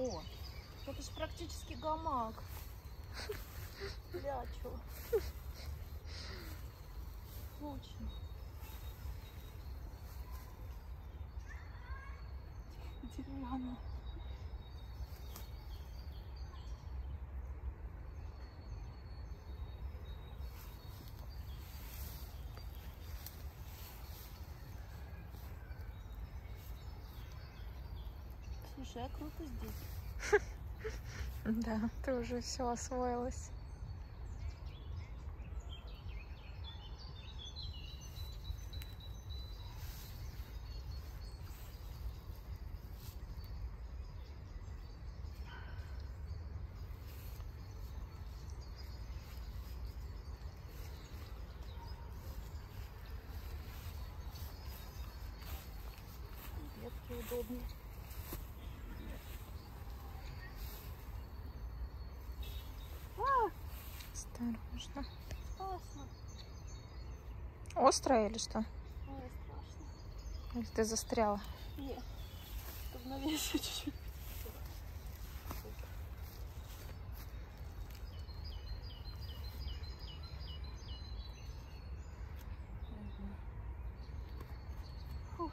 О, это же практически гамак. Лячу. Очень. Деревянный. Слушай, а круто здесь. Да, ты уже все освоилась. Ветки удобнее. Осторожно. Опасно. Острая или что? Ой, страшно. Или ты застряла? Нет. Равновесие чуть-чуть. Фух.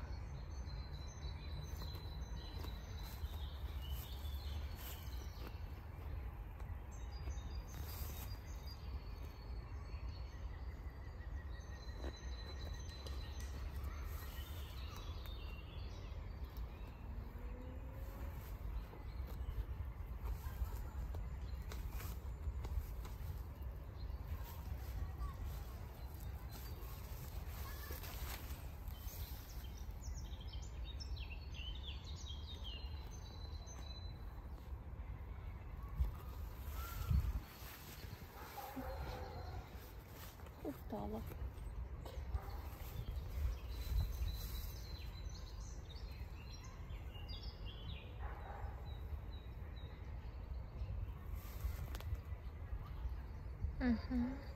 Устала. Угу.